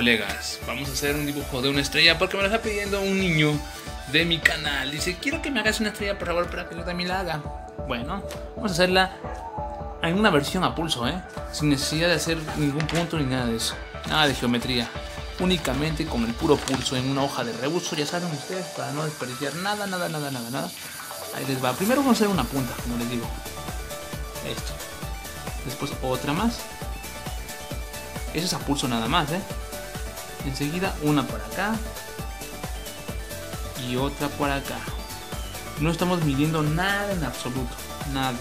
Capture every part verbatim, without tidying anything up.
Colegas, vamos a hacer un dibujo de una estrella porque me lo está pidiendo un niño de mi canal. Dice, quiero que me hagas una estrella por favor para que yo también la haga. Bueno, vamos a hacerla en una versión a pulso, ¿eh? Sin necesidad de hacer ningún punto ni nada de eso. Nada de geometría. Únicamente con el puro pulso en una hoja de rebuzno, ya saben ustedes, para no desperdiciar nada, nada, nada, nada, nada. Ahí les va. Primero vamos a hacer una punta, como les digo. Esto. Después otra más. Eso es a pulso nada más, ¿eh? Enseguida una por acá y otra por acá. No estamos midiendo nada en absoluto, nada.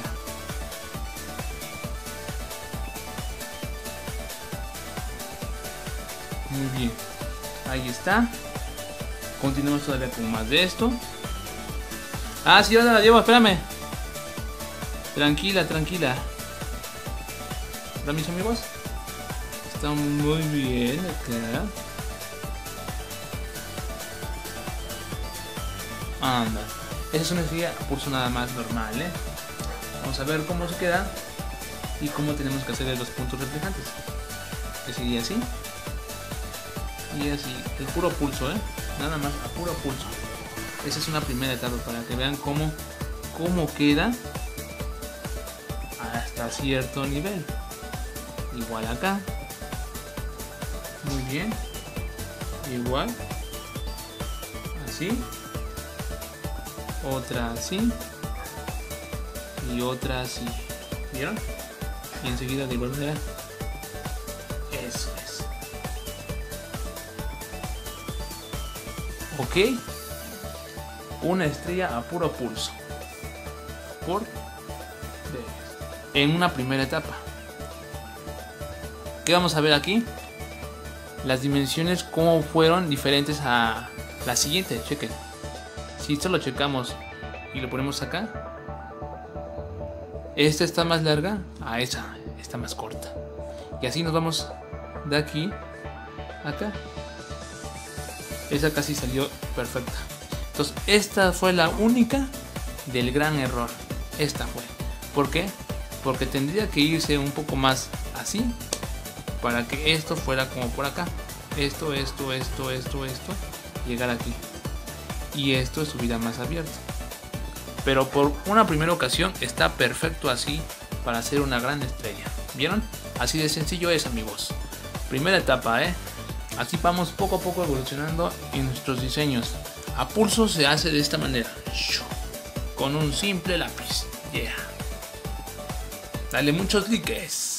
Muy bien, ahí está. Continuamos todavía con más de esto. Ah, sí, ahora la llevo, espérame. Tranquila, tranquila. ¿Para mis amigos? Está muy bien acá. Anda. Esa es una estrella a pulso nada más normal, ¿eh? Vamos a ver cómo se queda y cómo tenemos que hacer los puntos reflejantes. Que sería así. Y así. El puro pulso, ¿eh? Nada más a puro pulso. Esa es una primera etapa para que vean cómo, cómo queda hasta cierto nivel. Igual acá. Muy bien. Igual. Así. Otra así. Y otra así. ¿Vieron? Y enseguida de igual manera. Eso es. Ok. Una estrella a puro pulso. Por en una primera etapa. ¿Qué vamos a ver aquí? Las dimensiones cómo fueron diferentes a la siguiente. Chequen. Si esto lo checamos y lo ponemos acá, esta está más larga a esa está más corta. Y así nos vamos de aquí a acá. Esa casi salió perfecta. Entonces esta fue la única del gran error. Esta fue. ¿Por qué? Porque tendría que irse un poco más así para que esto fuera como por acá. Esto, esto, esto, esto, esto. Llegar aquí. Y esto estuviera más abierto. Pero por una primera ocasión está perfecto así para hacer una gran estrella. ¿Vieron? Así de sencillo es, amigos. Primera etapa, ¿eh? Así vamos poco a poco evolucionando en nuestros diseños. A pulso se hace de esta manera. Con un simple lápiz. Yeah. Dale muchos likes.